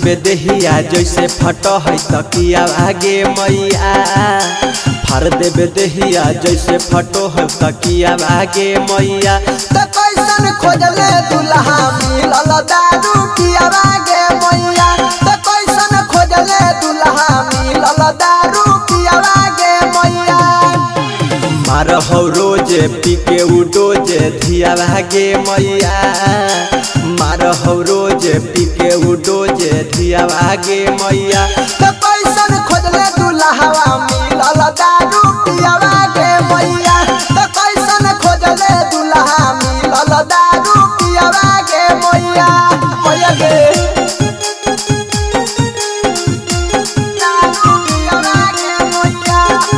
देबे देहिया जैसे फट है तकिया आगे मैया फाड़ देबे देहिया जैसे फटो है तकिया आगे मैया तो कैसन खोजले दुल्हा मिलल दारू पिया आगे मैया तो कैसन खोजले दुल्हा मिलल दारू पिया आगे मैया मार हो रोज पी के उडोज धिया आगे मैया मार हो रोज पी के उडोज धिया आगे मैया तो कैसन खोजले दुल्हा मिलल दारू पिया आगे मैया तो कैसन खोजले दुल्हा मिलल दारू पिया आगे मैया मैया गे दारू पिया आगे मैया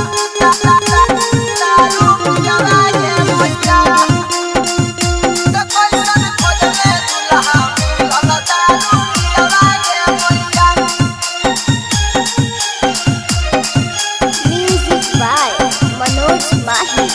दारू पिया आगे मैया तो कैसन खोजले दुल्हा मिलल दारू पिया आगे मैया। Music by Manoj Mahi.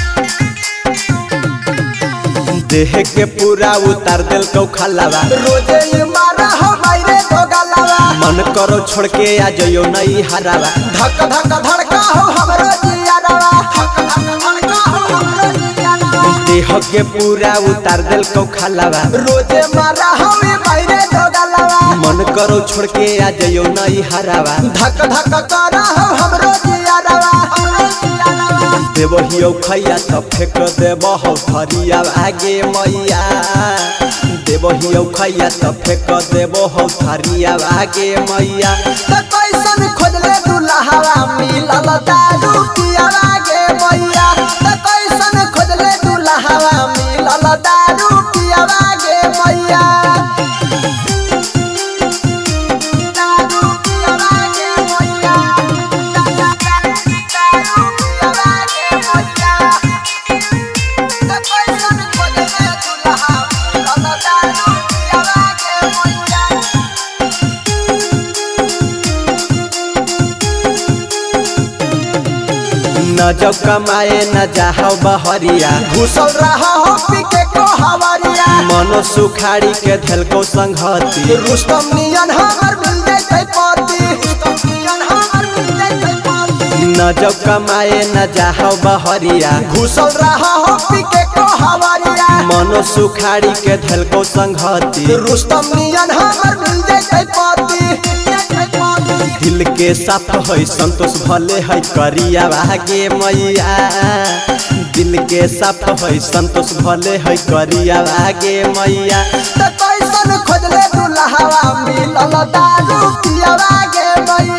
देह के पूरा उतार दिल कौ खलावा रोजे ये मारा हो मायरे दो गलावा मन करो छोड़ के आ जाइयो नहीं हरावा धक धक धड़का हो हमरो जियारावा धक धक धड़का हो हमरो जियारावा देह के पूरा उतार दिल कौ खलावा रोजे मारा हो मायरे दो गलावा मन करो छोड़ के आ जाइयो नहीं हरावा धक धक करा हो हमरो जियारावा हमरो जियारावा देवहियो खैया तो फेंक देव हो थरिया आगे मैया देवहियो खैया तो फेंक देव हो थरिया आगे मैया तो कैसन खोजले दुल्हा मिलल दारू पिया आगे मैया तो कैसन खोजले दुल्हा मिलल दारू पिया आगे मैया दारू पिया आगे मैया दारू पिया आगे मैया तो कैसन खोजले दुल्हा मिलल दारू पिया आगे मैया। न जब कमाए न जाहो बहरिया घुसल रहा हो पीके को हवारिया मनो सुखाड़ी के धैल को संघती रुस्तम नियन हमर मिल जैते पति रुस्तम नियन हमर मिल जैते पति न जब कमाए न जाहो बहरिया घुसल रहा हो पीके को हवारिया मनो सुखाड़ी के धैल को संघती रुस्तम नियन हमर मिल जैते पति दिल के साफ है संतोष भले है करिया आगे मैया दिल के साफ है संतोष भले है करिया आगे मैया तो कैसन खोजले दुल्हा मिलल दारू पिया आगे मैया।